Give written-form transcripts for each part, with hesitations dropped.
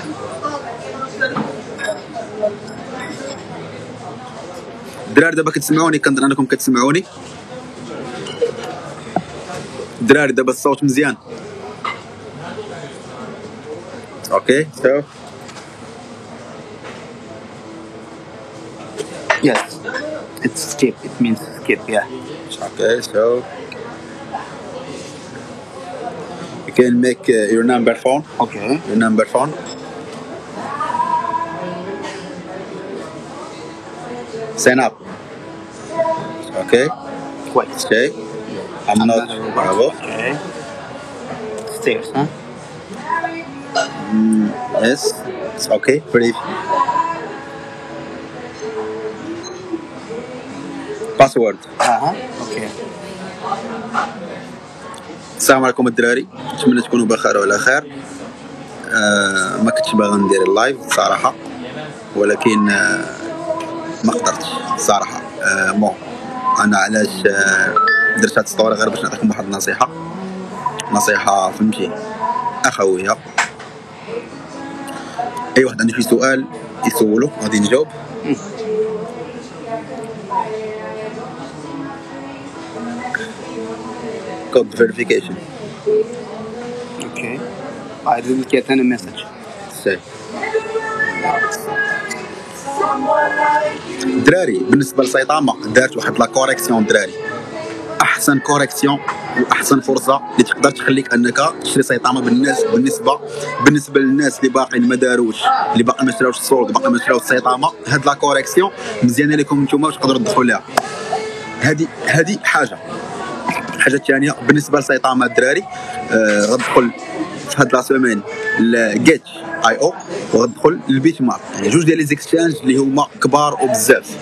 الدراري دابا كتسمعوني؟ كنظن انكم كتسمعوني. الدراري دابا الصوت مزيان. اوكي so Yes, it's skip. It means skip. Yeah. okay so you can make your number phone. Okay. Your number phone. Sign up. Okay. Wait. Okay. I'm not. Bravo. Okay. Stairs, huh? Yes. It's okay. Pretty. Password. Okay. السلام عليكم الدراري، نتمنى تكونوا بخير وعلى خير. ما كنتش باغي ندير اللايف صراحه، ولكن ما قدرتش صراحه. انا علاش درت هاد السطوري غير باش نعطيكم واحد النصيحه فهمتي اخويه. اي واحد عنده شي سؤال يسولو غادي نجاوب. code verification. Okay. I didn't get any message. Say. دراري بالنسبه لسيطامه دارت واحد لا كوريكسيون. دراري احسن كوريكسيون واحسن فرصه اللي تقدر تخليك انك تشري سيطامه بالنسبه للناس اللي باقيين ما داروش، اللي باقي ما شراوش السولد، باقي ما شراوش السيطامه. هاد لا كوريكسيون مزيانه لكم نتوما تقدروا تدخلوا ليها. هذه حاجه الثانيه بالنسبه لسيطامه الدراري. غتدخل في هاد لا سيمين لجيت اي او وغتدخل للبيت مارك، يعني جوج ديال لي زيكسشانج اللي هما كبار وبزاف.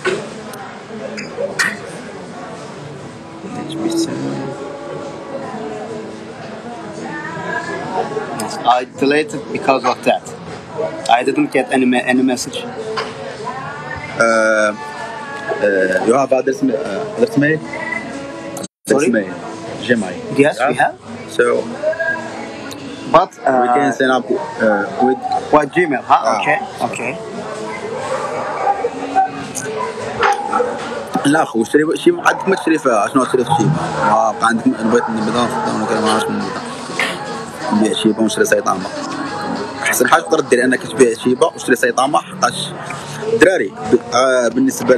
I deleted because of that. I didn't get any message. You have address mail? Sorry? Mail. Gmail. Yes, we have. So But we can sign up with what Gmail? Okay. لا خو شي عندك ما تشري فيها. شنو تشري في شيبه؟ بقى عندك بغيت نبدا انا كان ما عرفتش نبيع شيبه ونشري سيطامه. احسن حاجه تقدر دير انك تبيع شيبه وتشري سيطامه، حقاش الدراري بالنسبه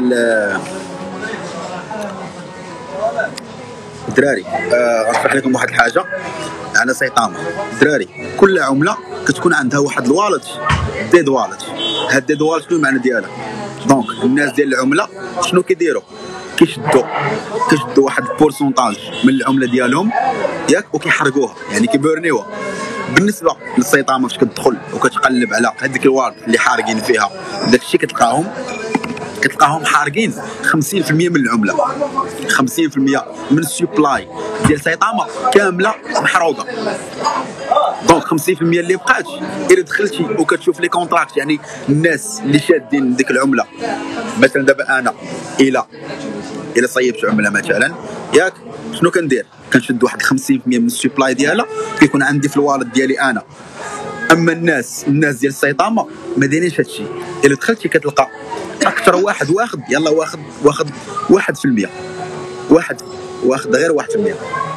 الدراري غنشرح لكم واحد الحاجه على سيطامه. الدراري كل عمله كتكون عندها واحد الوالت ديد والت. هاد ديد والت شنو المعنى ديالها؟ دونك الناس ديال العمله شنو كيديروا؟ كيشدوا واحد البورسونتاج من العمله ديالهم ياك وكيحرقوها، يعني كيبورنيوها. بالنسبه للسيطامه فاش كتدخل وكتقلب على هذيك الوالت اللي حارقين فيها داكشي كتلقاهم حارقين 50% من العمله، 50% من السوبلاي ديال سيطامه كامله محروقه. دونك 50% اللي بقات الا دخلتي وكتشوف لي كونتراكت، يعني الناس اللي شادين ديك العمله. مثلا دابا انا الا صيبت عمله مثلا ياك، شنو كندير؟ كنشد واحد 50% من السوبلاي ديالها كيكون عندي في الوالد ديالي انا. اما الناس ديال السيطامه ما دايرينش هادشي. الا دخلتي كتلقى اكثر واحد واخد يلا واخد 1%، واخد غير 1%.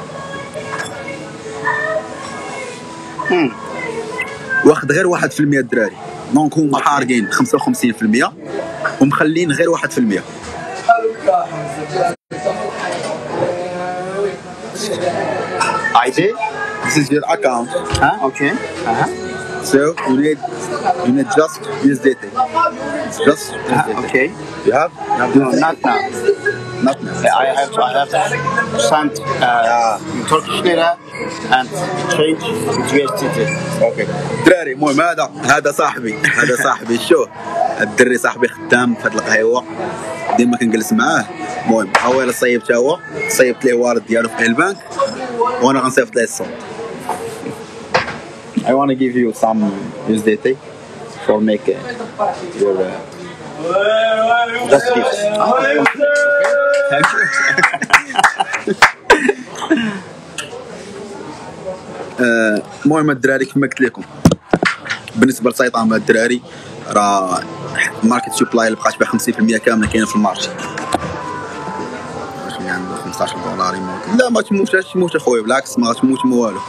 واخد غير 1% الدراري. دونك هما حارقين 55% ومخلين غير 1%. ID? This is your account. Okay. So you need just USDT. Just USDT. Okay. You have? No, not now. Not now. I have to send Turkish lira and change to USDT. Okay. دراري المهم هذا صاحبي شوف الدري صاحبي خدام في هاد القهيوه ديما كنجلس معاه. المهم اول صيبت ليه وارد ديالو في البنك وانا غنصيفط ليه الصوت. I want to give you some USDT for make your just gifts. Thank you. المهم الدراري كما قلت لكم بالنسبه لسيطره الدراري راه ماركت سوبلاي اللي بقات ب 50% كامله كاينه في المارشي. واش اللي عنده 15 دولار يموت؟ لا ما تموتش اخويا، بالعكس ما غتموت ما والو.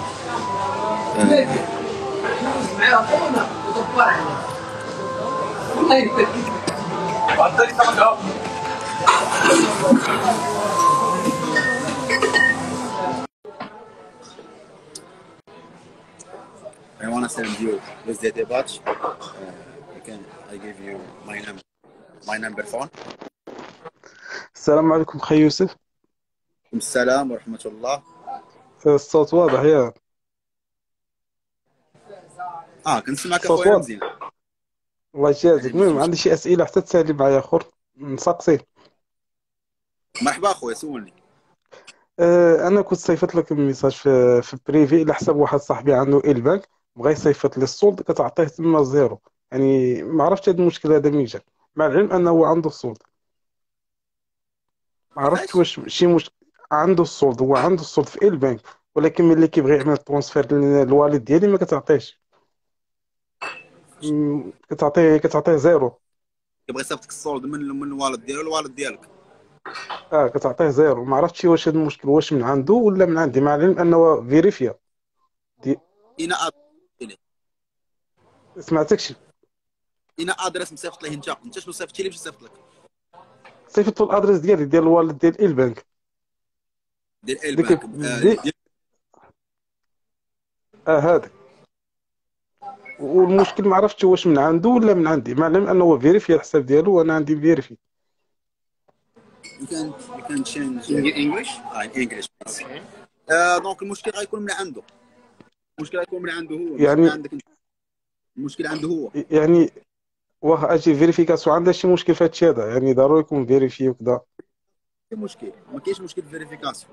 I want to send you with the debate. I give you my number phone. السلام عليكم خي يوسف. السلام ورحمة الله. الصوت واضح يا كنسمعك الصوت اخويا واضح، مزيان. الله يجازيك. المهم عندي شي أسئلة حتى تسالي معايا اخر نسقسي. مرحبا اخويا سولني. انا كنت صيفط لك ميساج في بريفي على حساب واحد صاحبي عنده البنك، بغى يصيفط لي السولد كتعطيه تما زيرو. يعني ما عرفتش هذا المشكل هذا منين جا، مع العلم انه عنده السولد. ما عرفتش واش شي مشكل. عنده السولد، هو عنده السولد في البنك، ولكن ملي كيبغي يعمل ترونسفير للوالد ديالي ما كتعطيهش. كتعطيه زيرو. يبغى يصيفطك الصولد من الوالد ديالو الوالد ديالك. كتعطيه زيرو. ما عرفتش واش هذا المشكل واش من عنده ولا من عندي، مع العلم انه فيريفيا دي. انا سمعتكش. انا ادرس مصيفط ليه انت شنو صيفطتي لي باش يصيفط لك؟ صيفط له الادريس ديال الوالد ديال البنك. ديال ديك البنك دي هذاك. والمشكل ما عرفتش واش من عنده ولا من عندي، مع العلم انه فيريفي الحساب ديالو وانا عندي فيريفي. you can change In English? in English. Okay. دونك المشكل غيكون من عنده. المشكل غيكون من عنده هو، ماشي من يعني عندك انت. المشكل عنده هو. يعني واخا اجي فيريفيكاسيون عندها شي مشكل في هادشي هذا، يعني ضروري يكون فيريفي وكذا. مشكل ما كاينش مشكل في فيريفيكاسيون.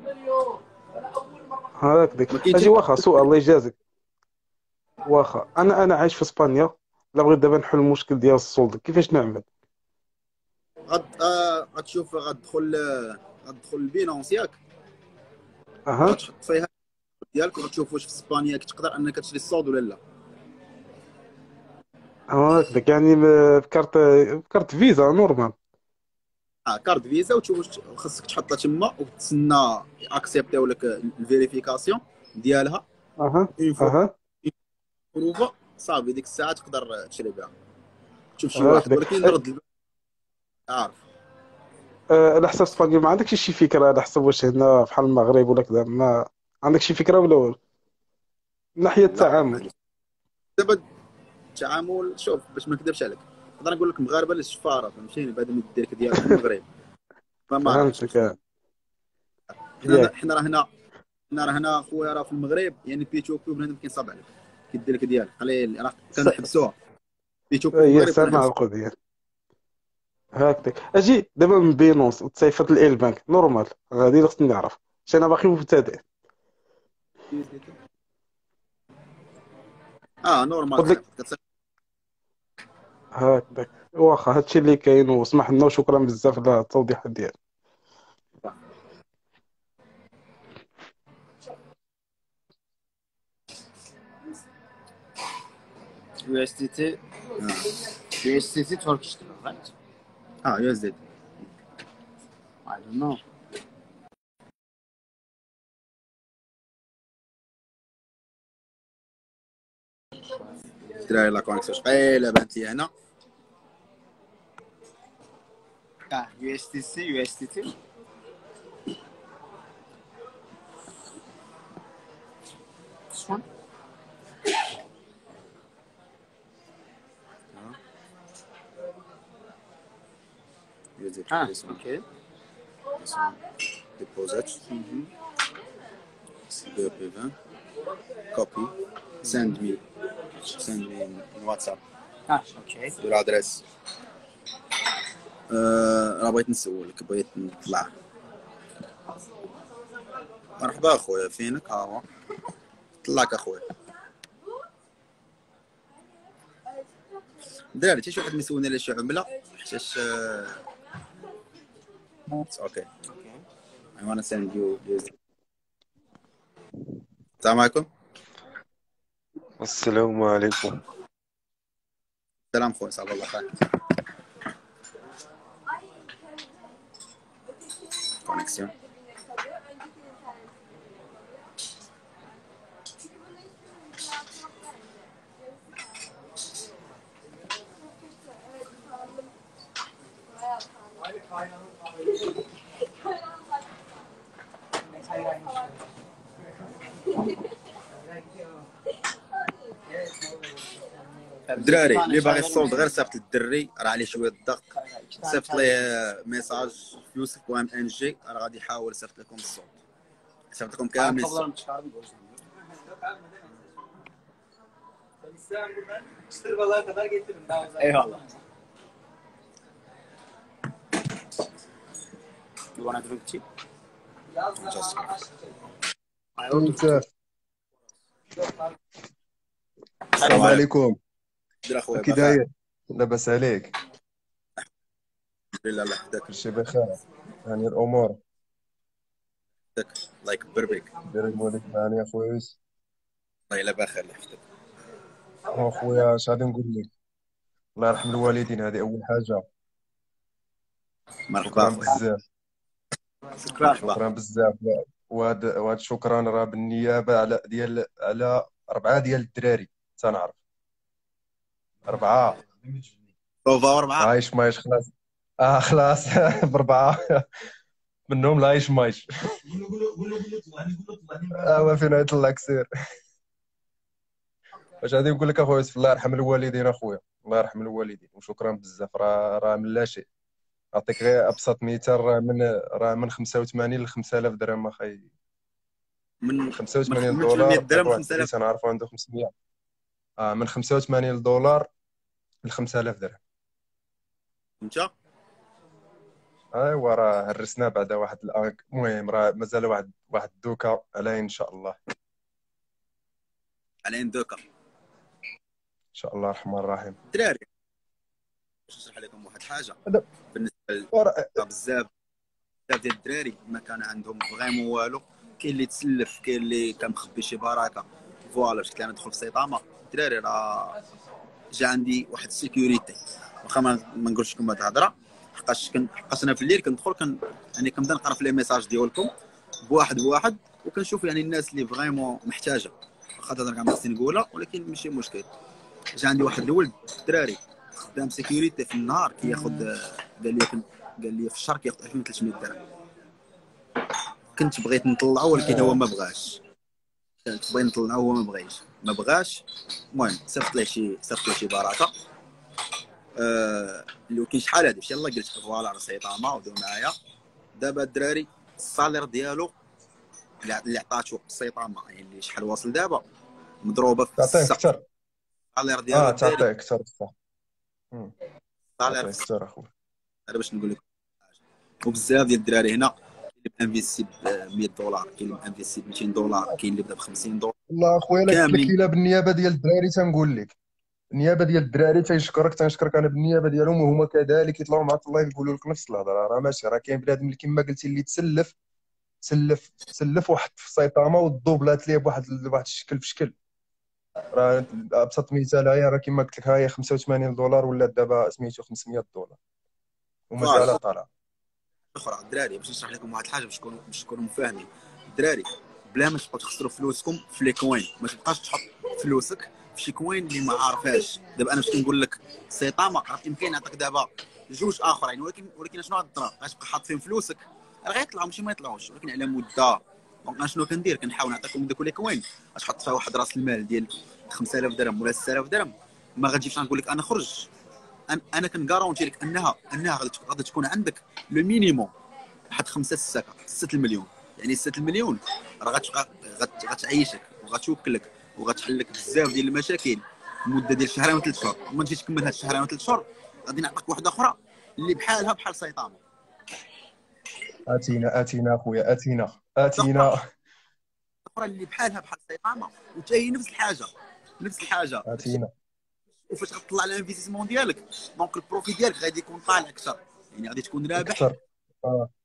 هكذاك ما كاينش اجي. واخا سؤال الله يجازيك، واخا انا عايش في اسبانيا، لا بغيت دابا نحل المشكل ديال السولد كيفاش نعمل؟ غتشوف غتدخل البينونس ياك، اها غتحط فيها ديالك وغتشوف واش في اسبانيا كتقدر انك تشري الصوت ولا لا. هكذاك يعني بكارت فيزا نورمال. كارد فيزا، وتشوف واش خاصك تحطها تما وتسنى اكسبتيو لك الفيريفيكاسيون ديالها. اها اون فوا اها بروفا صافي ديك الساعه تقدر تشري بها. تشوف شي واحد، هكذاك. ولكن نرد عارف. على حسب اسبانيا ما عندكش شي فكره على حسب واش هنا بحال المغرب ولا كذا؟ ما عندك شي فكره ولا والو من ناحيه لا التعامل؟ دابا التعامل، شوف باش ما نكذبش عليك نقدر نقول لك مغاربه اللي الشفاره فهمتيني، بعد من الدرك ديالك في المغرب فما راهش فهمتك. حنا راه هنا خويا راه في المغرب، يعني بيتوكو بنادم كينصاب عليك كيدير لك ديالك قليل، راه كنحبسوها بيتوكو في هي المغرب سامع كنحبسوها. القضيه. هكذاك اجي دابا من بينونس وتصيفط الايل بانك نورمال، غادي خصني نعرف عشان انا باقي مبتدئ. نورمال قلت لك تصيفط هكذاك. واخا هادشي اللي كاين، واسمح لنا وشكرا بزاف على التوضيحات ديالك. USDT. USDT Turkish lira, right? يو اس دي. I don't know. الدراري لا كونيكسيون ثقيله بانت لي هنا. USDC. USDT. This one? Okay. This one. Deposit. BP20. Copy. Send me in WhatsApp. Okay. your address. راه بغيت نسولك، بغيت نطلع. مرحبا اخويا، فينك؟ هو طلعك اخويا. دراري حتى شي واحد ميسولني على شي عمله حيتاش اوكي. I wanna send you this. السلام عليكم. السلام عليكم. سلام خويا، صافا الله خير. كونيكسيون. الدراري اللي باغي الصولد غير صيفط للدري، راه عليه شويه الضغط، صيفط ليه ميساج في يوسف.ng، راه غادي يحاول يصيفط لكم الصولد، يصيفط لكم كامل الصولد. اي والله. You wanna drink tea? السلام عليكم. دير اخويا كي داير؟ لاباس عليك؟ الحمد لله، الله يحفظك. كلشي بخير؟ هاني الامور؟ الله يكبر بك. داير الوالد معنا يا خويا يوسف؟ والله الا بخير، الله يحفظك. خويا اش غادي نقول لك؟ الله يرحم الوالدين، هذه اول حاجه. مرحبا شكرا خويا. بزاف. شكرا بزاف. وهذا الشكرا راه بالنيابه على 4 ديال الدراري، تنعرف 4. بروفا 4. عايش مايش خلاص. خلاص. ب4 منهم لا عايش مايش. ما فينا يطلع كسير. واش غادي نقول لك اخويا يوسف؟ الله يرحم الوالدين اخويا، الله يرحم الوالدين، وشكرا بزاف. راه من لا شيء. نعطيك غير ابسط مثال، راه من 85 ل 5000 درهم اخي. من 85 800 دولار درهم واحد الدري 5000. تنعرفو عنده 500. من 85 دولار ل 5000 درهم. انت ايوا راه هرسنا بعد واحد المهم راه مازال واحد الدوكا عليه ان شاء الله. على دوكا ان شاء الله الرحمن الرحيم. الدراري. باش نشرح لكم واحد الحاجه لا. بالنسبه ورا- بزاف ديال الدراري ما كان عندهم فريمون والو. كاين اللي تسلف، كاين اللي كان مخبي شي بركه. فوالا باش كان ندخل في السيطامه الدراري، راه جا عندي واحد السيكوريتي. واخا ما نقولش لكم هاد الهضره، حقاش انا في الليل كندخل يعني كنبدا نقرا في لي ميساج ديالكم بواحد بواحد، وكنشوف يعني الناس اللي فريمون محتاجه. واخا هضره كاع ما خصني نقولها، ولكن ماشي مشكل. جا عندي واحد الولد الدراري خدام سيكوريتي في النهار كياخذ، قال لي في الشهر كياخذ 2300 درهم. كنت بغيت نطلعه ولكن هو ما بغاش. كنت بغيت نطلعه هو ما بغاش. المهم صيفط ليه شي بركه. اللي كاين شحال هادي يلاه قلت فوالا راه سيطامه ودو معايا. دابا الدراري الصالير ديالو اللي عطاتو السيطامه، يعني اللي شحال واصل دابا مضروبه في تعطيه السقف. اكثر. الصالير ديالو الدراري، تعطيه اكثر بصح. الصالير تعطيه اكثر اخويا. انا باش نقول لك. وبزاف ديال الدراري هنا اللي مانفيستي ب 100 دولار، كاين اللي مانفيستي ب 200 دولار، كاين اللي بدا ب 50 دولار. والله اخويا الا قلت لك كاملين الا بالنيابه ديال الدراري تنقول لك، النيابه ديال الدراري تنشكرك انا بالنيابه ديالهم، وهما كذلك يطلعوا مع الله يقولوا لك نفس الهضره. راه ماشي، راه كاين بنادم اللي كما قلتي اللي تسلف وحط في السيطامه والدوبلات ليه بواحد الشكل في شكل. راه ابسط مثال هي راه كما قلت لك، ها هي 85 دولار ولات دابا سميتو 500 دولار ومازال طالع. اخرى. الدراري باش نشرح لكم واحد الحاجه باش تكونوا مفاهمين. الدراري بلا ما تبقاو تخسروا فلوسكم في لي كوين، ما تبقاش تحط فلوسك في شي كوين اللي ما عارفاش. دابا انا باش كنقول لك سيطامه، راه يمكن نعطيك دابا جوج اخرين، ولكن شنو غتضرب؟ غتبقى حاط فيهم فلوسك، راه غيطلعوا ماشي ما يطلعوش، ولكن على مده. دونك انا شنو كندير؟ كنحاول نعطيكم دوك لي كوين غتحط فيها واحد راس المال ديال 5000 درهم ولا 6000 درهم. ما غتجيش نقول لك انا خرج. انا كنكارونتي لك انها غادي تكون عندك لو مينيموم واحد 6 المليون. يعني 6 المليون راه غتعيشك وغتوكلك وغتحل لك بزاف ديال المشاكل مده ديال شهرين وثلاث شهور. وما تجيش تكمل هاد الشهرين وثلاث شهور غادي نعطيك واحده اخرى اللي بحالها بحال سيطامه. اتينا اخويا، اتينا. اخرى اللي بحالها بحال سيطامه وتا هي نفس الحاجه. اتينا. وفاش غتطلع الانفستيسمون ديالك دونك البروفي ديالك غادي يكون طالع اكثر، يعني غادي تكون رابح اكثر.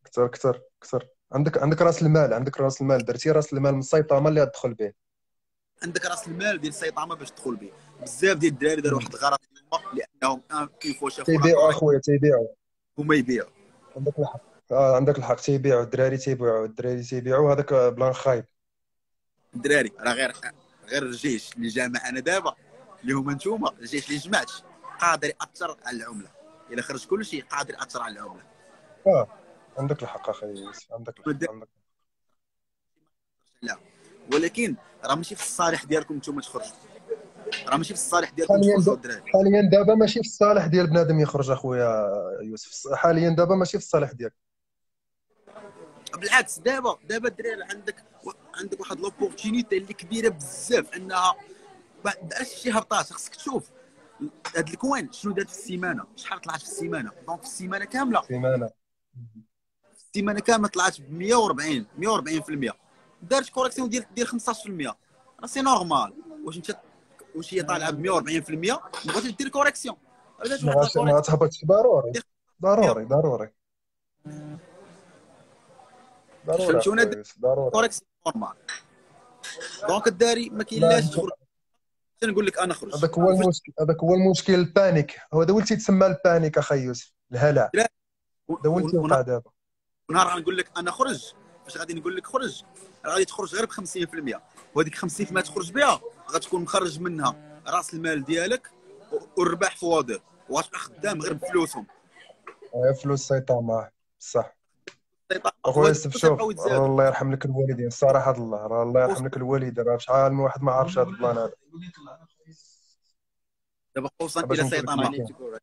اكثر. عندك راس المال، درتي راس المال من السيطامه اللي غتدخل به. عندك راس المال ديال سيطامه باش تدخل به. بزاف ديال الدراري داروا واحد الغلط اليوم لانهم كيف شافوا لا تيبيعوا كوري اخويا، تيبيعوا. هما يبيعوا. عندك الحق، عندك الحق، تيبيعوا الدراري، تيبيعوا هذاك بلان خايب. الدراري راه غير الجيش اللي جا معنا دابا اللي هما نتوما، الجيش اللي جمعتش قادر ياثر على العمله. الا خرج كل شيء قادر ياثر على العمله. عندك الحق اخي يوسف، عندك الحق، عندك. لا ولكن راه ماشي في الصالح ديالكم نتوما تخرجوا، راه ماشي في الصالح ديالكم حاليا تخرجوا الدراري. حاليا دابا ماشي في الصالح ديال بنادم يخرج اخويا يوسف، حاليا دابا ماشي في الصالح ديالك. بالعكس دابا الدراري عندك واحد لوبورتونيتي اللي كبيره بزاف انها دارت شي هبطات. خصك تشوف هاد الكوين شنو دارت في السيمانه، شحال طلعت في السيمانه. دونك في السيمانه كامله طلعت ب 140% دارت كوريكسيون ديال 15%. راه سي نورمال. واش هي طالعه ب 140% بغيتي دير كوريكسيون، درت واحد لا ما كوريكسيون تهبطش، ضروري فهمتونا. اخويا يوسف، ضروري. كوريكسيون نورمال. دونك الداري ما كاين لاش تخرج. نقول لك انا خرج. هذاك هو المشكل، البانيك. هو هذا ولتي تسمى البانيك اخي يوسف، الهلع. هذا ولتي وقع دابا. ونهار غنقول لك انا خرج، فاش غادي نقول لك خرج، غادي تخرج غير ب 50%. وهذيك 50% تخرج بها غتكون مخرج منها راس المال ديالك والربح فواضح، وغتبقى خدام غير بفلوسهم. فلوس سيطامه بصح. اخويا يوسف شوف، الله يرحم لك الوالدين، الصراحه الله، راه الله يرحم لك الوالدين، راه شحال من واحد ما عارفش هذا البلان هذا. دابا خصوصا الى سيطامه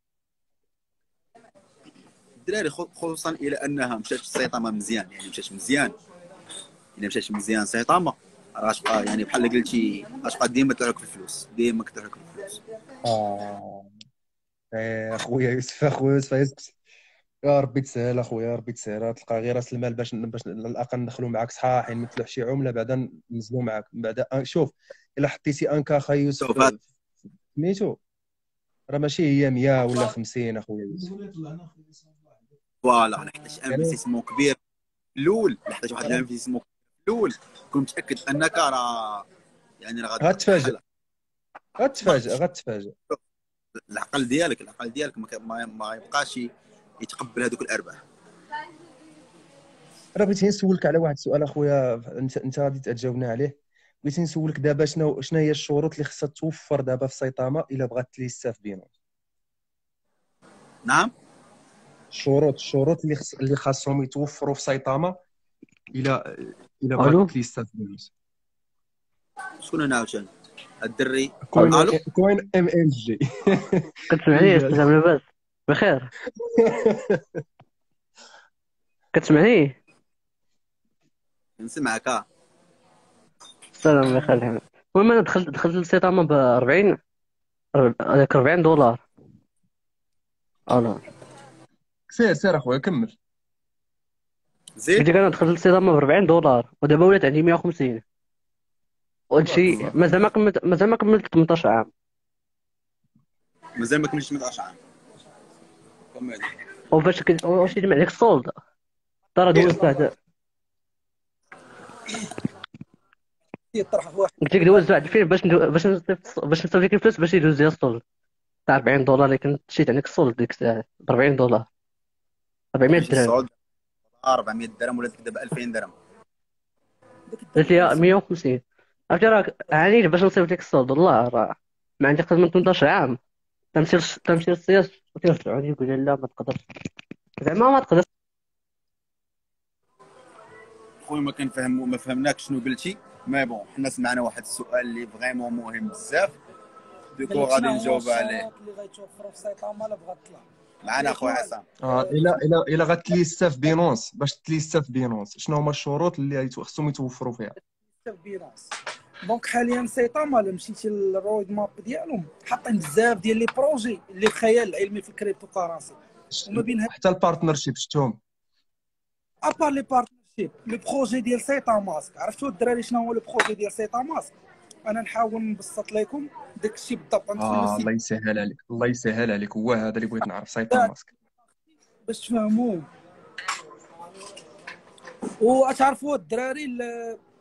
الدراري، خصوصا الى انها مشات السيطامه مزيان، يعني مشات مزيان. الا مشات مزيان سيطامه راه غتبقى يعني بحال قلتي غتبقى ديما كتعرك في الفلوس، ديما كتعرك في الفلوس. اخويا يوسف يسكت. يا ربي تسهل اخويا، يا ربي تسهل. تلقى غير راس المال باش على الاقل ندخلوا معاك صحاحين، نمثلوا شي عمله بعدا ننزلوا معاك بعدا. شوف الا حطيتي انكا اخي يوسف سميتو، راه ماشي هي 100 ولا 50 اخويا يوسف. فوالا حيت انفستيسمون كبير الاول، حيت واحد الانفستيسمون الاول كون متاكد انك راه يعني راه غتفاجئ. العقل ديالك ما يبقاش يتقبل هذوك الارباح. راه بغيت نسولك على واحد السؤال اخويا، انت غادي تجاوبنا عليه. بغيت نسولك دابا شنو هي الشروط اللي خصها توفر دابا في سيطامه الا بغات تليستا في بينونس؟ نعم، الشروط اللي خاصهم يتوفروا في سيطامه الا بغات تليستا في بينونس. شكون انا عاوتاني الدري؟ كوين ام ال جي. كتسمعني استاذ لاباس؟ بخير. كتسمعني؟ نسمعك. السلام بخير الحمد. المهم انا دخلت للسيطامه ب 40، هذاك $40. سير اخويا كمل. قلت لك انا دخلت للسيطامه ب $40 ودابا ولات عندي 150. وهادشي مازال ما كملت 18 عام. مازال ما كملتش 18 عام. كمل. واش يجمع لك السولد ترى دوزت واحد. قلت لك دوزت واحد فين باش نصيفط لك الفلوس باش يدوز لي السولد تاع $40 اللي كنت شيت عندك السولد ديك الساعه ب $40 400 درهم. 400 درهم ولا دابا 2000 درهم. قلت لي 150. عرفتي راه عانيت باش نصيفط لك السولد، والله راه ما عندي اكثر من 18 عام. تمشي للسياس وترجعوني يقول لي لا ما تقدرش، زعما ما تقدرش. خويا ما فهمناك شنو قلتي، مي بون حنا سمعنا واحد السؤال اللي فريمون مهم بزاف، دوكو غادي نجاوب عليه. اللي غيتوفروا في سيطامه الا بغات تطلع معنا خويا عصام. الا غتليستا في بينونس، باش تليستا في بينونس شنو هما الشروط اللي خصهم يتوفروا فيها؟ في بينونس دونك حاليا سيطامه الا مشيتي للرود ماب ديالهم حاطين بزاف ديال لي بروجي اللي الخيال العلمي في الكريبتو كارنسي، وما بينها حتى البارتنرشيب شفتهم. ابار لي بارتنرشيب لو بروجي ديال سيطاماسك. عرفتوا الدراري شنو هو لو بروجي ديال سيطاماسك؟ انا نحاول نبسط لكم داك الشيء بالضبط. الله يسهل عليك، الله يسهل عليك، هو هذا اللي بغيت نعرف سيطاماسك باش تفهموا. وتعرفوا الدراري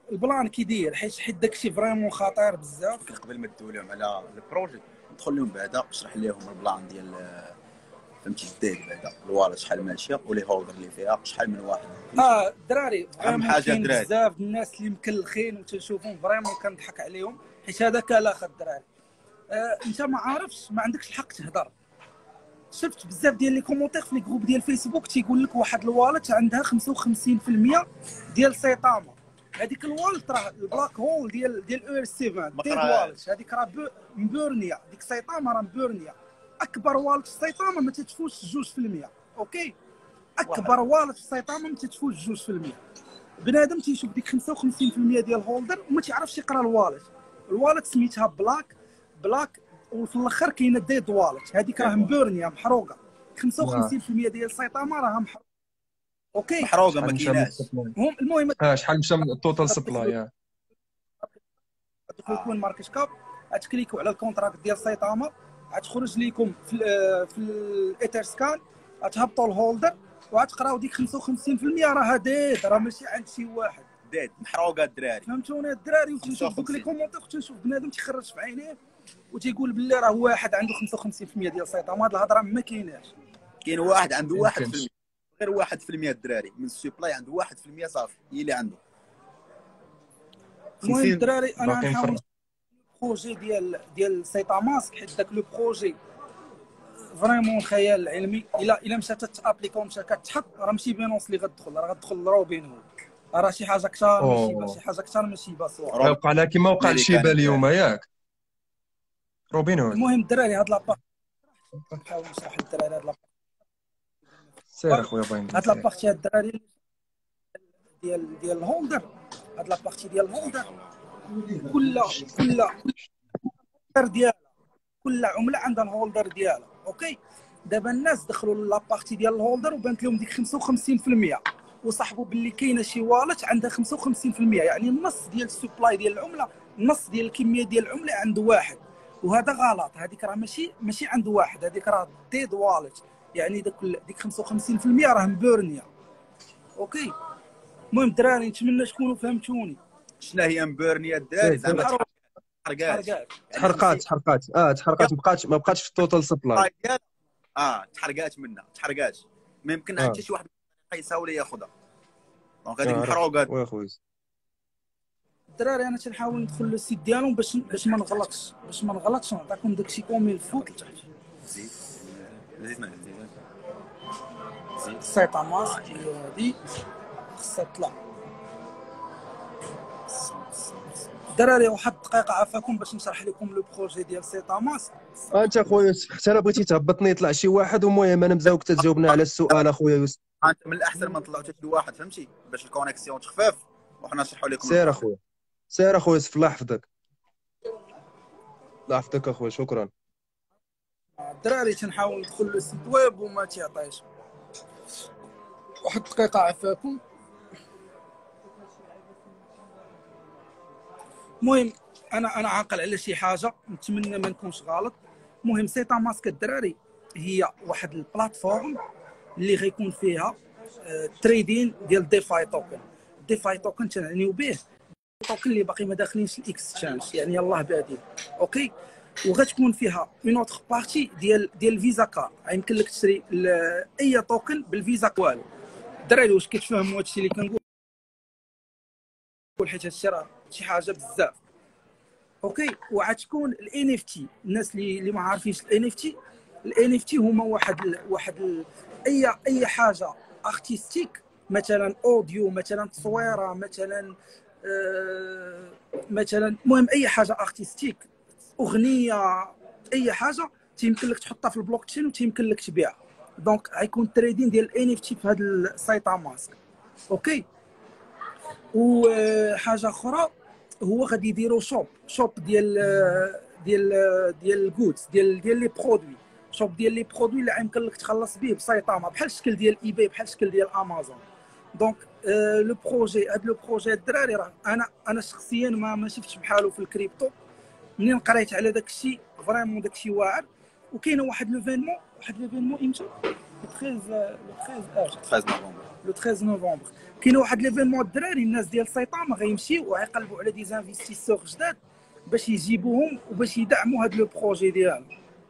البلان كي داير، حيت داكشي فريمون خطير بزاف. قبل ما تدوي لهم على البروجي ندخل لهم بعدا نشرح لهم البلان ديال فهمتي الديد بعدا الوالد شحال ماشيه ولي هولدر اللي فيها شحال من واحد. الدراري اهم حاجه كاين الدراري بزاف الناس اللي مكلخين وتنشوفهم فريمون كنضحك عليهم، حيت هذا كلاخ الدراري. انت ما عارفش، ما عندكش الحق تهضر. شفت بزاف ديال لي كومونتير في لي جروب ديال فيسبوك تيقول لك واحد الوالت عندها 55% ديال سيطامه. هذيك الوالت راه البلاك هول ديال او اس 7 ديال والت، هذيك راه مبورنيه، ديك سيطامه راه مبورنيه. اكبر والت في السيطامه ما تتفوتش 2%. اوكي، اكبر والت في السيطامه ما تتفوتش 2%. بنادم تيشوف ديك 55% ديال هولدر وما تيعرفش يقرا الوالت سميتها بلاك وفي الاخر كاينه ديد والت، هذيك راه مبورنيه محروقه. 55% ديال السيطامه راها محروقه. اوكي، محروقه ما كايناش. المهم شحال مشى من التوتال سبلاي؟ تدخلوا كوين ماركت كاب، غتكليكوا على الكونتراكت ديال سيطامه، غتخرج لكم في الايثر سكان، غتهبطوا الهولدر وغتقراو ديك 55% راها ديد، راه ماشي عند شي واحد ديد محروقه الدراري. فهمتوني الدراري؟ وتنشوف دوك لي كومونتير وتنشوف بنادم تيخرج في عينيه وتيقول باللي راه واحد عنده 55% ديال سيطامه. هاد الهضره ما كايناش. كاين واحد عنده 1%، غير 1% الدراري من السبلاي عنده 1% صافي هي اللي عنده. المهم الدراري انا نحاول بروجي ديال سيطاماسك، حيت داك لو بروجي فريمون خيال علمي. الا مشات تابليكا ومشات كتحط، راه ماشي بينونس اللي غتدخل، راه غتدخل روبين هود، راه شي حاجه كثار من شيبا، شي حاجه كثار من شيبا صوالح. وقع لها كيما وقع لشيبا اليوم ياك روبين هود. المهم الدراري هاد لابارتي نحاول نشرح للدراري هاد لابارتي. سير اخويا باين هاد لابارتي هاد الدراري ديال الهولدر، هاد لابارتي ديال الهولدر كل ديالها، كل عمله عندها الهولدر ديالها. اوكي، دابا الناس دخلوا لابارتي ديال الهولدر وبانت لهم ديك 55% وصاحبوا باللي كاينه شي والت عندها 55%، يعني النص ديال السبلاي ديال العمله، النص ديال الكميه ديال العمله عند واحد، وهذا غلط. هذيك راه ماشي عند واحد، هذيك راه ديد والت، يعني ديك 55% راه مبورنيه. اوكي، المهم الدراري نتمنى تكونوا فهمتوني. شنو هي مبورنيه الدراري؟ زعما تحرقات تحرقات ما بقاتش في التوتال سبلاي. تحرقات منها، تحرقات ما يمكن حتى شي واحد يساوي لي ياخذها. دونك هذيك محروقه وي خويا. الدراري انا تنحاول ندخل للسيت ديالهم باش ما نغلطش نعطيكم داكشي كومي الفوق لتحت. زيد سيطاماسك هادي خصها تطلع. الدراري واحد الدقيقه عافاكم باش نشرح لكم لو بروجي ديال سيطاماسك. انت اخويا حتى الا بغيتي تهبطني يطلع شي واحد، المهم انا مزاوك تجاوبنا على السؤال اخويا يوسف. انت من الاحسن ما نطلعوا حتى شي واحد فهمتي، باش الكونيكسيون تخفاف وحنا نشرحوا لكم. سير اخويا يوسف، الله يحفظك. الله يحفظك اخويا، شكرا. الدراري تنحاول ندخل للسيت ويب وما تيعطيش. واحد الدقيقه عافاكم. المهم انا عاقل على شي حاجه، نتمنى ما نكونش غلط. المهم سيطاماسك الدراري هي واحد البلاتفورم اللي غيكون فيها تريدين ديال ديفاي توكن. ديفاي توكن تنعنيو به توكن اللي باقي ما داخلينش الاكستشانج، يعني يلاه بادين. اوكي، وغتكون فيها اون اوتر بارتي ديال الفيزا كار، يمكن لك تشري اي توكن بالفيزا والو. الدراري واش كتفهموا هادشي اللي كنقول؟ حيت هادشي راه شي حاجه بزاف. اوكي، وغتكون الان اف تي. الناس اللي ما عارفينش الان اف تي هما واحد اي حاجه ارتستيك، مثلا اوديو، مثلا تصويره، مثلا المهم اي حاجه ارتستيك، اغنيه، اي حاجه تيمكن لك تحطها في البلوك تشين وتيمكن لك تبيعها. دونك غيكون تريدين ديال الان اف تي في هذا السيطاماسك. اوكي، وحاجه اخرى هو غادي يديروا شوب ديال الجودز ديال لي برودوي، شوب ديال لي برودوي اللي يمكن لك تخلص به بسيطامه، بحال الشكل ديال اي باي، بحال الشكل ديال امازون. دونك لو بروجي الدراري راه انا شخصيا ما شفتش بحالو في الكريبتو. منين قريت على داك الشيء فريمون داك الشيء واعر. وكاينه واحد ليفينمون امتى 13 نوفمبر. لو 13 نوفمبر كاين واحد ليفينمون الدراري الناس ديال سيطامه غيمشيو وغيقلبوا على دي زانفيستيسور جداد باش يجيبوهم وباش يدعموا هذا لو بروجي ديالهم.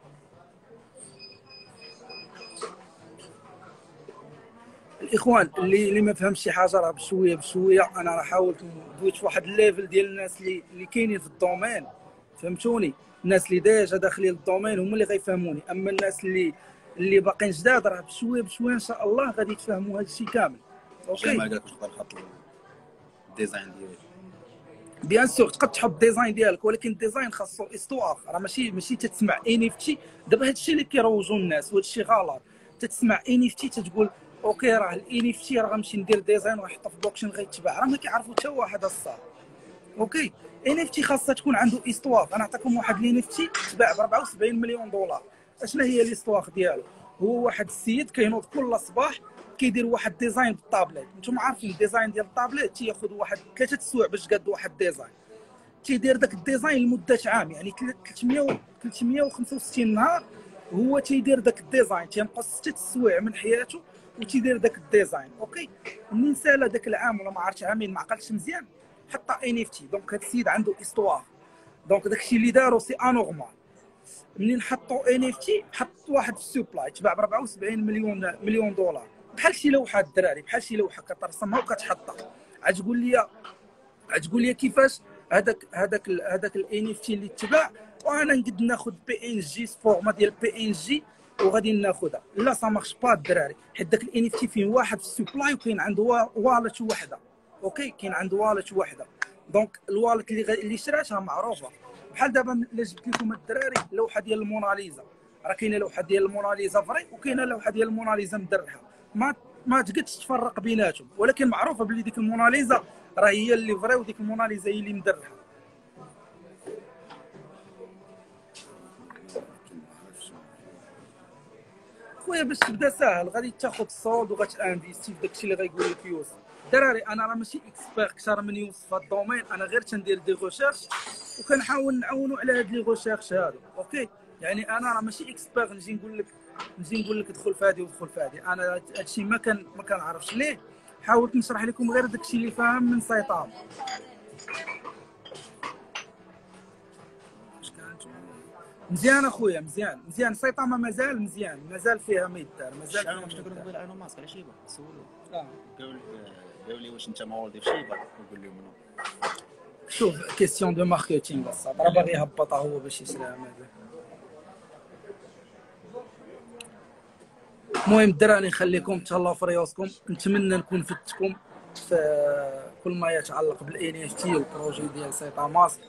الاخوان اللي ما فهمش شي حاجه راه بشويه بشويه انا راه حاولت دويت في واحد الليفل ديال الناس اللي كاينين في الدومين، فهمتوني؟ الناس اللي ديجا داخلين الدومين هما اللي غيفهموني، اما الناس اللي باقيين جداد راه بشويه بشويه ان شاء الله غادي تفهموا هذا الشيء كامل. اوكي ما قالك تقدر تحط الديزاين ديالك بيان سور تقدر تحط الديزاين ديالك، ولكن الديزاين خاصو استوار، راه ماشي تتسمع ان اف تي. دابا هذا الشيء اللي كيروجوا الناس وهذا الشيء غلط، تتسمع ان اف تي تتقول اوكي راه الان اف تي راه غنمشي ندير ديزاين ونحطو في بلوكشين غيتباع، راه ما كيعرفوا حتى واحد الصاد. اوكي ان اف تي خاصها تكون عنده استوار. انا نعطيكم واحد الان اف تي تباع ب 74 مليون دولار. اشنا هي الاستوار ديالو؟ هو واحد السيد كينوض كل صباح كيدير واحد ديزاين بالطابليت. نتوما عارفين الديزاين ديال الطابليت تياخذ واحد 3 السوايع باش قاد واحد الديزاين. تيدير داك الديزاين لمده عام، يعني 365 نهار هو تيدير داك الديزاين، تينقص 6 السوايع من حياته وتيدير داك الديزاين. اوكي منين سالا داك العام ولا ما عرفتش عامين ما عقلتش مزيان حط ان اف تي. دونك هذا السيد عنده استوار، دونك داكشي اللي دارو سي انورمال. منين حطوا ان اف تي حط واحد في السوبلاي تباع ب 74 مليون دولار، بحال شي لوحه الدراري، بحال شي لوحه كترسمها وكتحطها. عتقول لي كيفاش هذاك الان اف تي اللي تباع وانا نقد ناخذ بي ان جي فورما ديال بي ان جي وغادي ناخذها؟ لا سا مارش با الدراري، حيت داك الان اف تي فيه واحد في السوبلاي وكاين عنده والت وحده. اوكي كاين عنده والت وحده، دونك الوالت اللي شراتها معروفه. بحال دابا الا جبت لكم الدراري لوحه ديال الموناليزا، راه كاينه لوحه ديال الموناليزا فري وكاينه لوحه ديال الموناليزا مدرحه، ما تقدش تفرق بيناتهم، ولكن معروفه بلي ديك الموناليزا راه هي اللي فري وديك الموناليزا هي اللي مدرحه. خويا باش تبدا ساهل، غادي تاخذ الصولد وغتانفيستي في داكشي اللي غايقول لك يوسف. دراري انا راه ماشي اكسبير اكثر من يوسف في هذا الدومين، انا غير تندير دي ريشيرش وكنحاول نعاونوا على هاد لي ريشيرش هادو. اوكي يعني انا راه ماشي اكسبير نجي نقول لك دخل في هادي ودخل في هادي. انا هادشي ما كنعرفش ليه، حاولت نشرح لكم غير داكشي اللي فاهم من سيطام. مزيان اخويا مزيان سيطامه مازال مزيان، مازال فيها ما يدار، مازال انا واش تقول قبيله ايلون ماسك على شيبه سولو قالوا لي واش انت مولدي في شيبه، نقول لهم نو. شوف كيستيون دو ماركتينغ الصاد راه باغي يهبطها هو باش يسرع مازال. المهم الدراري نخليكم تهلاو في ريوسكم، نتمنى نكون فدتكم في كل ما يتعلق بالان اف تي والبروجي ديال سيطاماس.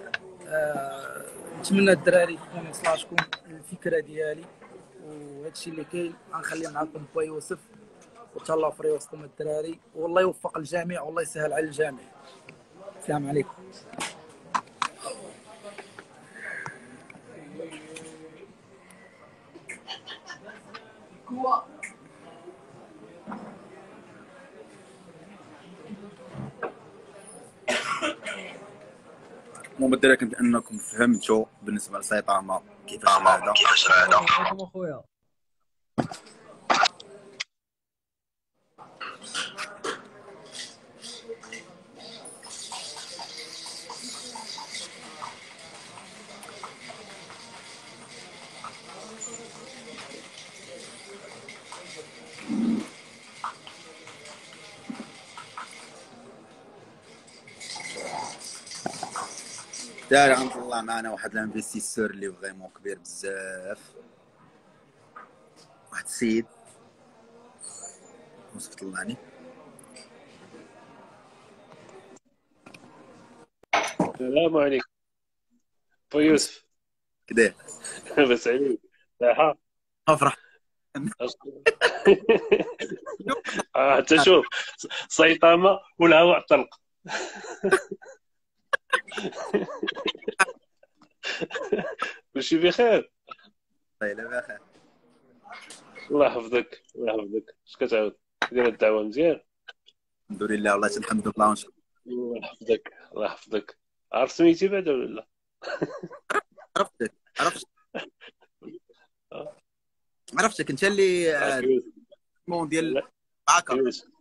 نتمنى الدراري تكون وصلاتكم الفكره ديالي وهادشي اللي كاين. غنخلي معكم با يوسف وتهلاو في ريوسكم الدراري، والله يوفق الجميع والله يسهل على الجميع. السلام عليكم. المهم الدراري كنت انكم فهمتوا بالنسبه لسيطامه كيفاش العاده. اخويا داري غنطلع معنا واحد الانفستيسور اللي فريمون كبير بزاف، واحد السيد يوسف طلعني. السلام عليكم بو يوسف. كدا بس عليك صحة افرح. حتى شوف سيطامة والهواء طلق. كلشي بخير؟ طيب بخير الله يحفظك الله يحفظك. اش كتعاود دير الدعوة مزيان؟ الحمد لله والله الحمد لله. الله يحفظك الله يحفظك. عرفت سميتي بعدا ولا لا؟ عرفتك عرفتك انت اللي مون ديال معاك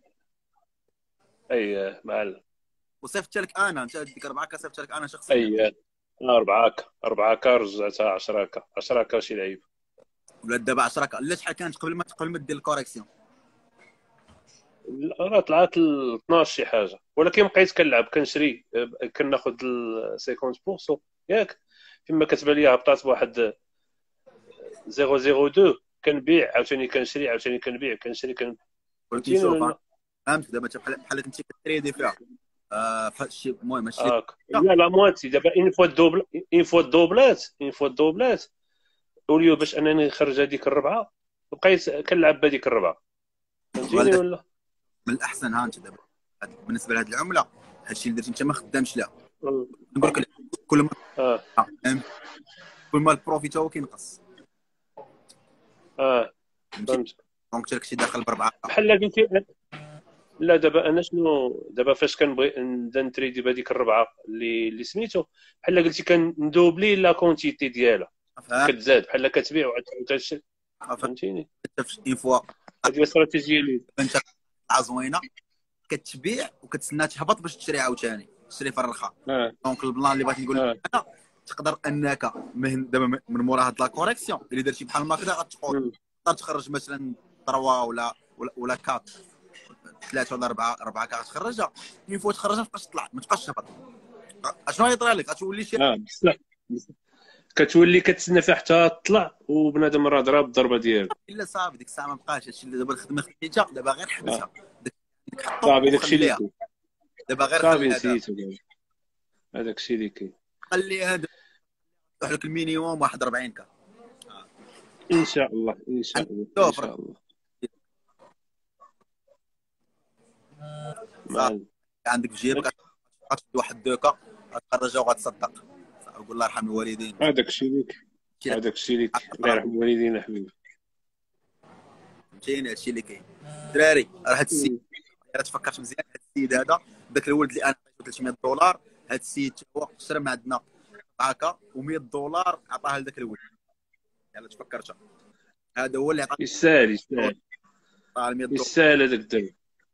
اي معلم. وصيفط لك انا انت ديك 4 صيفط لك انا شخصيا. اي 4 رجعتها 10 شي لعيب. ولا دابا 10 لا شحال كانت قبل ما دير الكوريكسيون؟ راه طلعت ل 12 شي حاجه، ولكن بقيت كنلعب كنشري كناخذ 50% ياك. فيما كتبان لي هبطات بواحد 0.02 كنبيع عاوتاني كنشري عاوتاني كنبيع كنشري قلتي شوف فهمت دابا بحال كنتي كتريدي فيها فهادشي المهم هادشي لا مواتي دابا اون فوا دوبلات وليو باش انني نخرج هذيك الربعه بقيت كنلعب بهذيك الربعه، فهمتيني ولا؟ من الاحسن ها انت دابا بالنسبه لهاد العمله هادشي اللي درتي انت ما خدامش لها. نقول لك كل ما كل ما البروفيت هو كينقص. فهمت. دونك تاكشي داخل ب4 بحال قلتي. لا دابا انا شنو دابا فاش كنبغي نبدا نتريدي بهذيك الربعه اللي سميتو بحال قلتي كندوبلي لا كونتيتي ديالها كتزاد بحال كتبيع وعاد تشري، فهمتيني؟ اون فوا هذه استراتيجيه اللي انت زوينه كتبيع وكتسنى تهبط باش تشري عاوتاني تشري في الرخاء. دونك البلان اللي بغيت نقول لك انا تقدر انك دابا من مورا هاد لا كوريكسيون اللي درتي بحال ما كذا غتقدر تخرج مثلا 3 ولا 4 3 ولا 4 كتخرجها اون فوا تخرجها ما تبقاش تطلع ما تبقاش تهبط. اشنو غيطرى لك؟ غتولي شي بصح كتولي كتسنى فيها حتى تطلع وبنادم راه ضرب الضربه ديالو. الا صافي ديك الساعه ما بقاش هادشي اللي دابا الخدمه خديتها دابا غير حبسها صافي داكشي اللي كاين دابا غير صافي نسيتو هذاك الشيء اللي كاين. خلي هذا يروح لك المينيموم 41 ان شاء الله ان شاء الله ان شاء الله. عندك في جيبك غتشد واحد 2 غتخرجها وغتصدق وقول الله يرحم الوالدين. هذاك الشيء اللي الله يرحم الوالدين حبيبي. فهمتيني هادشي اللي كاين الدراري. راه هاد السيد الا تفكرت مزيان هاد السيد هذا داك الولد اللي انا عطيته $300 هاد السيد هو شرى من عندنا هكا و$100 عطاها لذاك الولد. يلا تفكرتها هذا هو اللي عطاه. يسال هذاك الدري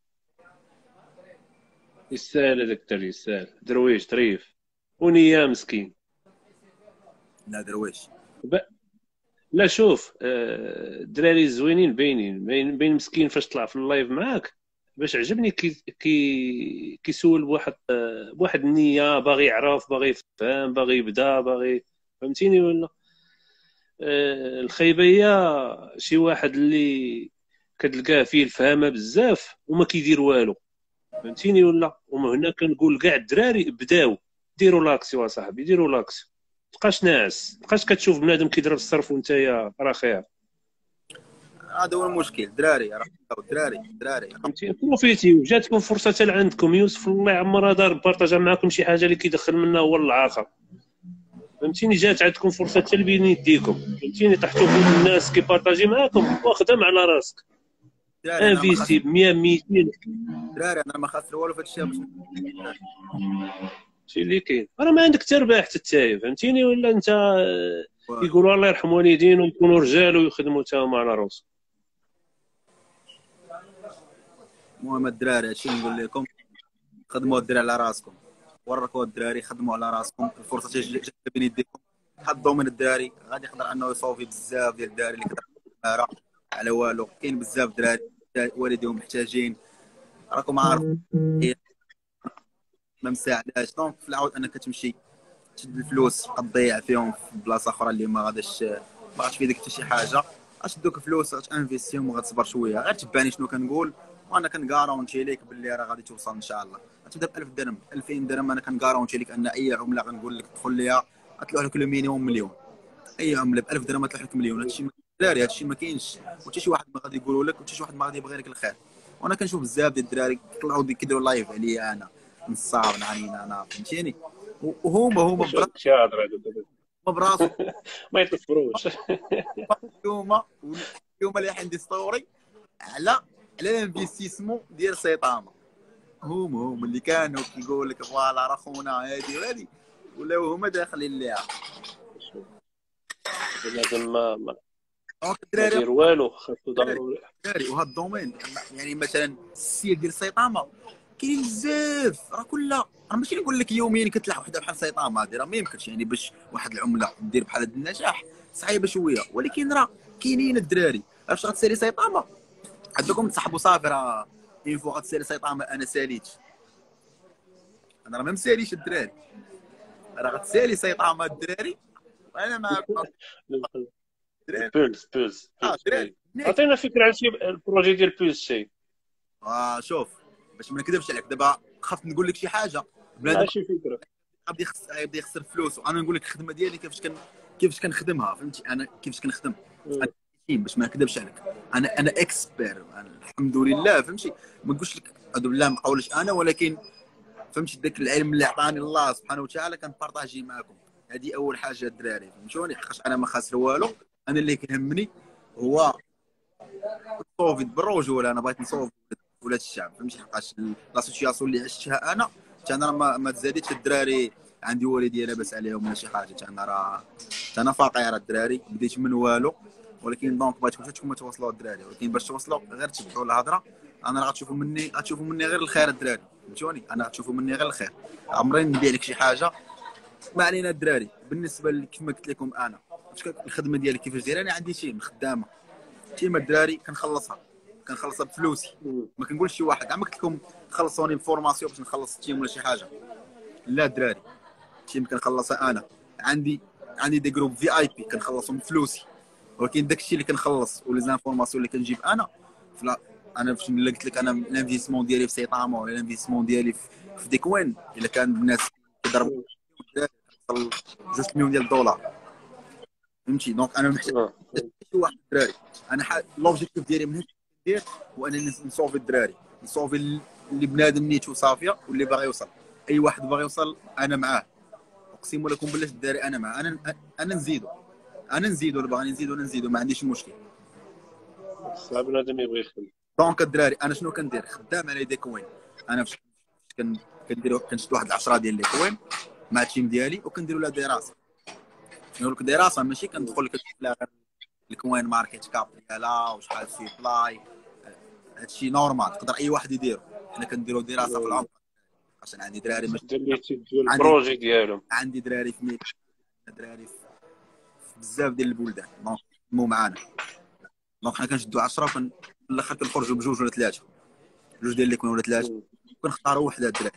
يسال درويش طريف ونيا مسكين. لا درويش لا شوف الدراري زوينين باين مسكين فاش طلع في اللايف معاك باش عجبني كيسول بواحد النيه باغي يعرف باغي يفهم باغي يبدا باغي، فهمتيني ولا؟ الخيبه هي شي واحد اللي كتلقاه فيه الفهامه بزاف وما كيدير والو، فهمتيني ولا؟ ومن هنا كنقول كاع الدراري بداو ديروا لاكسيو اصاحبي ديروا لاكسيو. مابقاش ناعس مابقاش كتشوف بنادم كيضرب الصرف وانت راه خير. هذا هو المشكل الدراري راه الدراري فهمتي بروفيتي وجاتكم فرصه حتى عندكم يوسف الله يعمرها دار بارطاجا معكم شي حاجه اللي كيدخل منها هو الاخر، فهمتيني؟ جات عندكم فرصه حتى بين يديكم، فهمتيني؟ طحتوا في الناس كيبارطاجي معكم وخدم على راسك انفيستي ب 100 200 دراري. انا ما خاسر والو في هذا الشيء شي اللي كاين راه ما عندك حتى ربح حتى فهمتيني ولا؟ انت يقولوا الله يرحم والدينهم يكونوا رجال ويخدموا حتى هما على راسهم. المهم الدراري هادشي نقول لكم خدموا الدراري على راسكم وركوا الدراري خدموا على راسكم. الفرصه جات بين يديكم حظوا من الدراري غادي يقدر انه يصوفي بزاف ديال الدراري اللي كتعرف على والو. كاين بزاف دراري والديهم محتاجين راكم عارفين ما مساعداش. دونك في العوض انك تمشي تشد الفلوس تضيع فيهم في بلاصه اخرى اللي ما غاديش تفيدك حتى شي حاجه. غتشدوك فلوس غتانفيستيهم وغتصبر شويه. غير تبعني شنو كنقول وانا كنكارونتي ليك باللي راه غادي توصل ان شاء الله. غتبدا ب 1000 درهم 2000 درهم. انا كنكارونتي لك ان اي عمله غنقول لك تدخل ليها غتلوح لك المينيموم مليون. اي عمله ب 1000 درهم غتلوح لك مليون. هادشي دراري هادشي ما كاينش وحتى شي واحد ما غادي يقولوا لك وحتى شي واحد ما غادي يبغي لك الخير. وانا كنشوف بزاف ديال الدراري كيطلعوا كيديروا لايف عليا انا نصاب علينا انا، فهمتيني؟ وهما براسو ما يتصبروش. اليوم اللي عندي ستوري على الانفستيسمون ديال سيطامه. هما اللي كانوا كيقول لك فوالا راه خونا هادي وهادي ولاو هما داخلين ليها. لازم ما دونك ما الدراري دير والو، خاصو ضروري. الدراري وهذا الدومين يعني مثلا السير ديال سيطامه كاين بزاف، راه راه ماشي نقول لك يوميا كتلاح وحده بحال سيطامه، هذه راه ما يمكنش يعني باش واحد العمله دير بحال هذا النجاح صعيبه شويه، ولكن راه كاينين الدراري. باش غتسالي سيطامه عندكم تصاحبوا صافي، راه اين فوا غتسالي سيطامه انا ساليت، انا راه ما مساليش الدراري، راه غتسالي سيطامه الدراري وانا معاكم الدراري. بولز الدراري عطينا فكره على شي البروجي ديال بولز شي. شوف باش ما نكذبش عليك، دابا خاف نقول لك شي حاجه بنادم ماشي فكره. غيبدا يخسر فلوس، وانا نقول لك الخدمه ديالي كيفاش كنخدمها، فهمتي انا كيفاش كنخدم. أنا باش ما نكذبش عليك، انا اكسبير الحمد لله، فهمتي ما نقولش لك الحمد لله ما قولش انا، ولكن فهمتي داك العلم اللي عطاني الله سبحانه وتعالى كنبارطاجي معكم. هذه اول حاجه الدراري، فهمتوني، حقاش انا ما خاسر والو. انا اللي كيهمني هو نصوفي بالرجوله، انا بغيت نصوفي ولاد الشعب، فهمتي، حقاش لا سيتياسيون اللي عشتها انا انا ما تزاديتش الدراري، عندي والدي لاباس عليهم ولا شي حاجه، انا فقير الدراري، بديت من والو، ولكن دونك بغيتكم حتى توصلوا الدراري، ولكن باش توصلوا غير تبعوا الهضره. انا راه غتشوفوا مني غير الخير الدراري، فهمتوني، انا غتشوفوا مني غير الخير، عمري نبيع لك شي حاجه. ما علينا الدراري. بالنسبه كما قلت لكم انا الخدمه ديالي كيفاش دايره، انا عندي تيم خدامه، تيم الدراري كنخلصها بفلوسي، ما كنقولش شي واحد عم قلت لكم خلصوني بفورماسيون باش نخلص التيم ولا شي حاجه، لا الدراري التيم كنخلصها انا، عندي دي جروب في اي بي كنخلصهم بفلوسي، ولكن داك الشيء اللي كنخلص ولي زانفورماسيون اللي كنجيب انا انا فاش قلت لك انا الانفيستمون ديالي في سيطامه ولا الانفيستمون ديالي في ديكوين، الا كان الناس كيضربوا 2 مليون ديال الدولار، فهمتي، دونك انا محتاج شي واحد الدراري. انا لوجيكتيف ديالي من هنا هو انني نصوفي الدراري، نصوفي اللي بنادم نيتو صافيه واللي باغي يوصل، اي واحد باغي يوصل انا معاه، اقسم لكم بالله الدراري انا معاه، انا نزيدو ولا باغي نزيدو ما عنديش مشكل. صعب بنادم يبغي يخدم. دونك الدراري انا شنو كندير، خدام على دي كوين، انا فاش كنشد واحد 10 ديال لي كوين مع التيم ديالي وكنديروا لها دراسه. نقول لك دراسه ماشي كندخل لك الكوين ماركت كاب ديالها وشحال في بلاي، هادشي نورمال تقدر اي واحد يديرو، حنا كنديروا دراسه في العمق عشان عندي دراري دير البروجي ديالهم، عندي دراري في ميت، دراري في بزاف ديال البلدان، دونك مو معانا، دونك حنا كنشدوا 10 وفي الاخر كنخرجوا بجوج ولا ثلاثه، جوج ديال اللي كانوا ولا ثلاثه، كنختاروا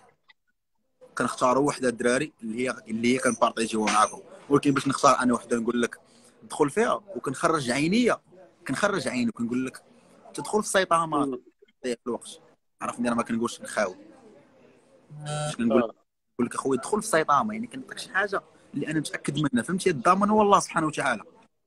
وحده الدراري اللي هي كنبارطيجيوها معاكم، ولكن باش نختار انا وحده نقول لك ندخل فيها وكنخرج عينيا وكنقول لك تدخل في السيطامه في الوقت، عرفني انا ما كنقولش نخاوي، نقول لك اخويا دخل في السيطامه، يعني كنعطيك شي حاجه اللي انا متاكد منها، فهمتي، الضامن هو الله سبحانه وتعالى،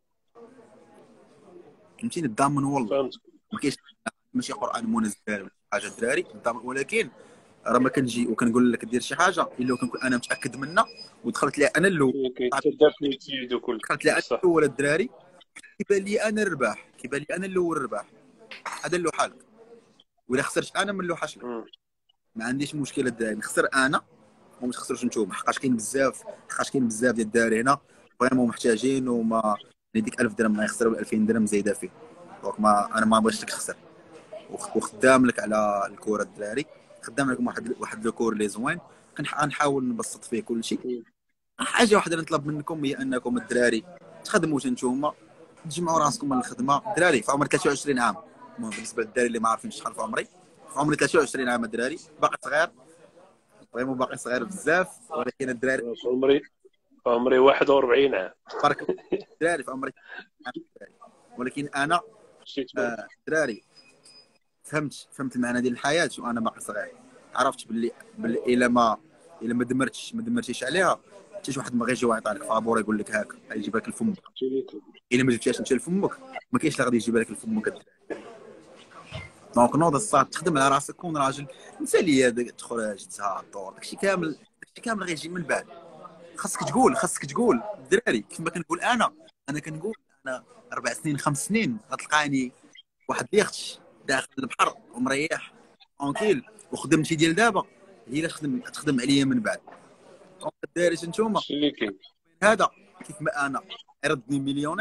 فهمتيني، الضامن هو الله، ما كاينش ماشي قران منزل ولا حاجه الدراري الضامن، ولكن راه ما كنجي وكنقول لك دير شي حاجه الا كنكون انا متاكد منها ودخلت لها انا الاول، دخلت لها انا الاول الدراري، كيبان لي انا الرباح، كيبان لي انا الاول الرباح، هذا اللي حالك، ولا خسرت انا من لوحاش لك ما عنديش مشكله الدراري، نخسر انا وما تخسروش نتوما، حقاش كاين بزاف ديال الدراري هنا فريمون محتاجين، وما ديك 1000 درهم ما يخسروا 2000 درهم زايده فيه، دونك انا ما بغيتش لك تخسر، وخدام لك على الكره الدراري، خدام لكم واحد لو اللي زوين، كنحاول نبسط فيه كل شيء. حاجه واحده نطلب منكم هي انكم الدراري تخدموا نتوما، تجمعوا راسكم من الخدمه. الدراري في عمر 23 عام، المهم بالنسبه للدراري اللي ما عارفينش شحال في عمري 23 عام الدراري، باقي صغير فريمون، باقي صغير بزاف، ولكن الدراري في عمري 41 عام، بارك الدراري في عمري، ولكن انا الدراري فهمت المعنى ديال الحياه وانا باقي صغير، عرفت باللي الا ما دمرتيش عليها حتى شي واحد ما غيجي يعطيك فابور يقول لك هاك يجيب لك لفمك، الا ما جبتيهاش انت لفمك ما كاينش اللي غادي يجيب لك لفمك. دونك نوض الصاد تخدم على راسك، كون راجل مثاليه، تخرج تزهر الدور، داكشي كامل غيجي من بعد. خاصك تقول الدراري كيف ما كنقول انا كنقول انا 4 سنين 5 سنين غتلقاني واحد اليخت داخل البحر ومريح اونكيل، وخدمتي ديال دابا هي اللي تخدم عليا من بعد. دونك الدراري نتوما هذا كيف ما انا يردني مليونير، لا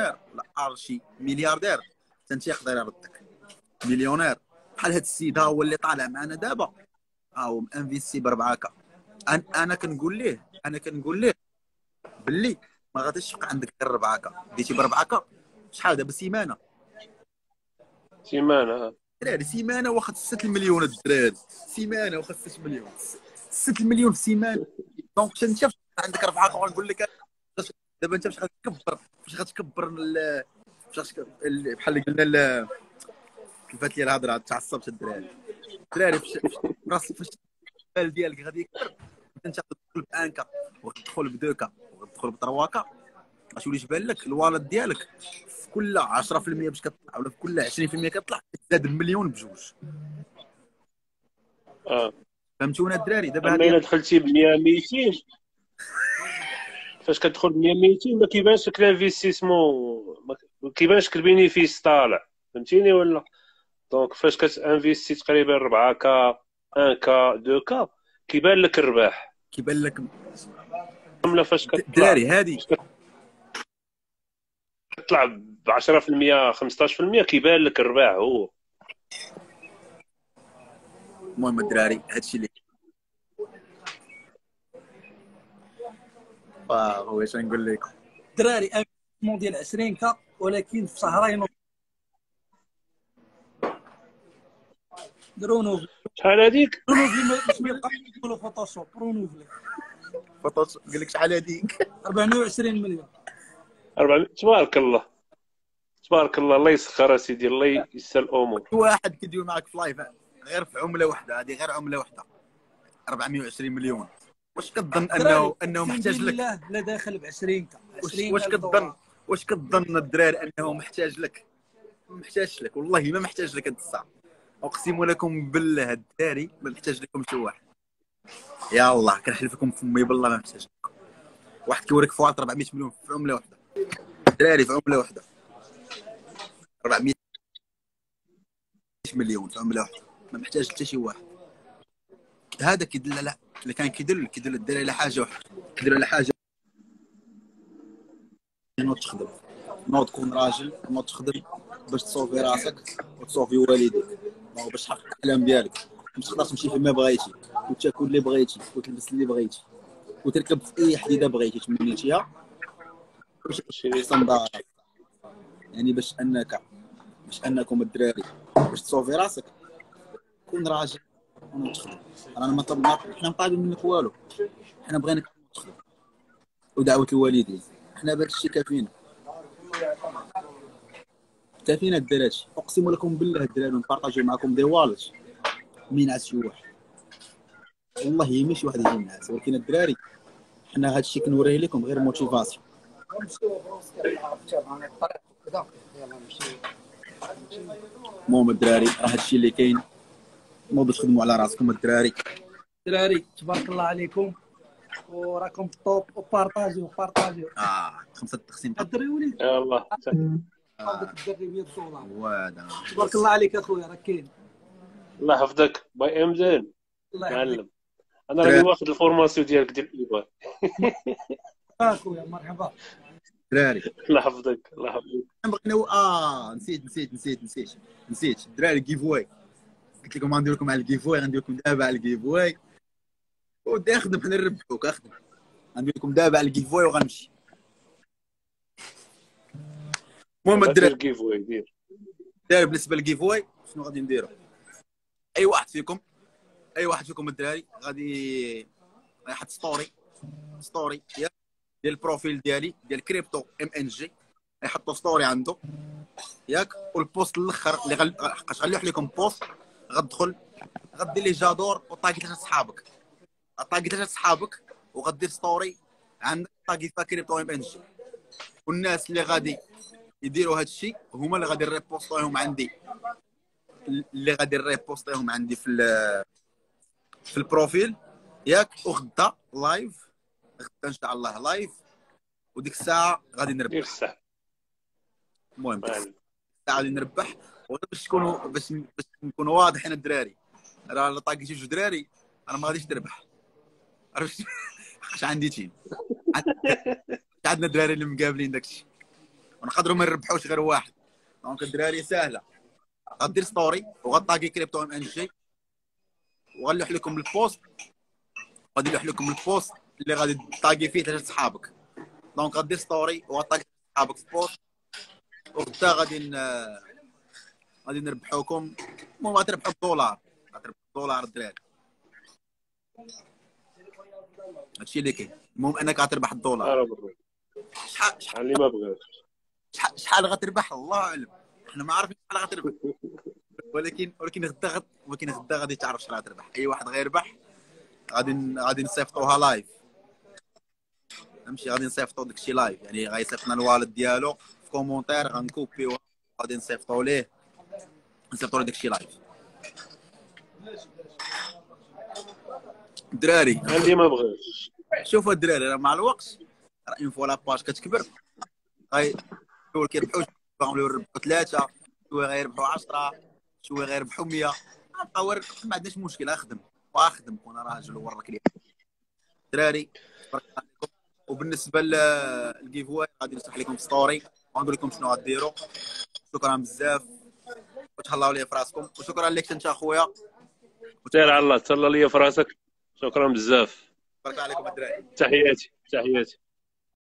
ارشي ملياردير انت يقدر يردك مليونير. بحال هاد السيد ها هو اللي طالع معنا دابا ها هو انفيستي ب 4K. انا كنقول ليه باللي ما غاديش تبقى عندك غير 4K. ديتي ب 4K شحال دابا سيمانه الدراري سيمانه واخد 6 مليون الدراري سيمانه واخد 6 مليون 6 مليون في سيمانه. دونك انت عندك 4K ونقول لك دابا انت فاش غتكبر بحال اللي قلنا كيفاش لي الهضره تعصبت الدراري فاش البال ديالك غادي يكبر انت تدخل ب1K وتدخل ب2K وتدخل ب3K غتولي تبان لك الوالد ديالك في كل 10% باش كطلع ولا في كل 20% كطلع تزاد بمليون بجوج. فهمتونا الدراري؟ دابا اما الا دخلتي ب 100 200 فاش كتدخل ب 100 200 ما كيبانش لك الانفستيسمون ما كيبانش لك البينيفيس طالع فهمتيني ولا. دونك فاش كتانفيستي تقريبا 4K 1K 2K كيبان لك الرباح كيبان لك عمله فاش الدراري هادي كتطلع ب 10% 15% كيبان لك الرباح هو. المهم الدراري هادشي اللي هو اش نقول لكم دراري انفستمون ديال 20K ولكن في شهرين درونوفلي. شحال هذيك؟ رونوفلي باش ما يبقاش يقولوا فوتوشوب. رونوفلي قال لك شحال هذيك 420 مليون 400. تبارك الله تبارك الله الله يسخر سيدي الله يسر الامور. واحد كيدير معك في لايف غير في عمله واحده هذه غير عمله واحده 420 مليون. واش كتظن انه محتاج لك؟ لا لا داخل ب 20K. واش كتظن الدراري انه محتاج لك؟ ما محتاجش لك والله ما محتاج لك هاد الساعه. اقسم لكم بالله الدراري ما محتاج لكم شي واحد. يا الله كنحلف لكم فمي بالله ما محتاج لكم. واحد كيوريك فوات 400 مليون في عمله واحده دراري في عمله واحده 400 مليون في عمله واحده ما محتاج حتى شي واحد. هذا كيدل على اللي كان كيدل الدراري على حاجه واحده كيدل على حاجه نوض تخدم نوض تكون راجل نوض تخدم باش تصوفي راسك وتصوفي والديك باش تحقق الاحلام ديالك باش تقدر تمشي فيما بغيتي وتاكل اللي بغيتي وتلبس اللي بغيتي وتركب في اي حديده بغيتي تمنيتيها باش احسن دار. يعني باش انكم الدراري باش تصوفي راسك كون راجل ونوض تخدم. رانا ما طلبنا حنا ما طالبين منك والو حنا بغيناك تخدم ودعوه الوالدين حنا بهذا الشيء كافيين الدراري. اقسم لكم بالله الدراري نبارطاجيو معكم دي والج مين عاد شي واحد والله ماشي واحد يجي الناس ولكن الدراري حنا هذا الشيء كنوريه لكم غير موتيفاسيون. المهم الدراري راه هذا الشيء اللي كاين. نوضوا تخدموا على راسكم الدراري تبارك الله عليكم وراكم طوب وبارطاجيو 5 تقسيم الدري وليد يلاه هذاك الدري $100 وهذا تبارك الله عليك اخويا راك كاين. الله يحفظك باي امزان الله معلم. انا راني واخد الفورماسيون ديالك ديال الايبان اخويا مرحبا دراري. الله يحفظك الله يحفظك. بغينا نسيت الدراري جيف واي قلت لكم غندير لكم على الجيف واي غندير لكم دابا على الجيف واي ودي اخدم حنا نربحوك اخدم غندير لكم دابا على الجيف واي وغنمشي. المهم الدراري الجيف واي دير بالنسبه للجيف واي شنو غادي نديرو اي واحد فيكم الدراري غادي يحط ستوري ديال البروفيل ديالي ديال كريبتو MNG يحطوا ستوري عنده ياك والبوست الاخر اللي حقاش غنلوح لكم بوست غتدخل غدير ليه جادور وطاقي 3 صحابك وغدير ستوري عندك طاقي فيها كريبتو MNG والناس اللي غادي يديروا هذا الشيء هما اللي غادي نريبوستيهم عندي في البروفيل ياك وغدا لايف غدا ان شاء الله لايف وديك الساعه غادي نربح. المهم الساعه غادي نربح باش نكونوا واضحين الدراري راه طاقي جوج دراري انا ما غاديش نربح عرفتي حقاش عندي تيم عندنا دراري اللي مقابلين داكشي ونقدروا ما نربحوش غير واحد. دونك الدراري سهله، غدير ستوري وغطاكي كريبتو ام ان جي، وغنلوح لكم البوست، غادي نلوح لكم البوست اللي غادي تاغي فيه 3 صحابك. دونك غدير ستوري وغطاكي صحابك في بوست، وغدا غادي نربحوكم. المهم غتربحوا $، غتربحوا $. الدراري هادشي اللي كاين. المهم انك غتربح $. شحال اللي ما بغاش، شحال غتربح الله اعلم، حنا ما عارفين شحال غتربح، ولكن غدا غادي تعرف شحال غتربح. اي واحد غيربح غادي نصيفطوها لايف، نمشي غادي نصيفطو داكشي لايف، يعني غيصيفطنا الوالد ديالو في كومونتير، غنكوبيوها غادي نصيفطو ليه داكشي لايف. الدراري اللي ما بغاش. شوفوا الدراري راه مع الوقت راه اون فوا لاباج كتكبر، شويه كيربحوا، باغيين يربحوا 3، شويه غيربحوا 10، شويه غيربحوا 100. غنبقاو ما عندناش مشكل، اخدم كون راجل وورك لي. الدراري تبارك الله عليكم. وبالنسبه للجيف واي غادي نشرح لكم ستوري ونقول لكم شنو غديروا. شكرا بزاف وتهلاو لي في راسكم، وشكرا لك انت اخويا. سير على الله، تهلا لي في راسك. شكرا بزاف. تبارك عليكم الدراري. تحياتي.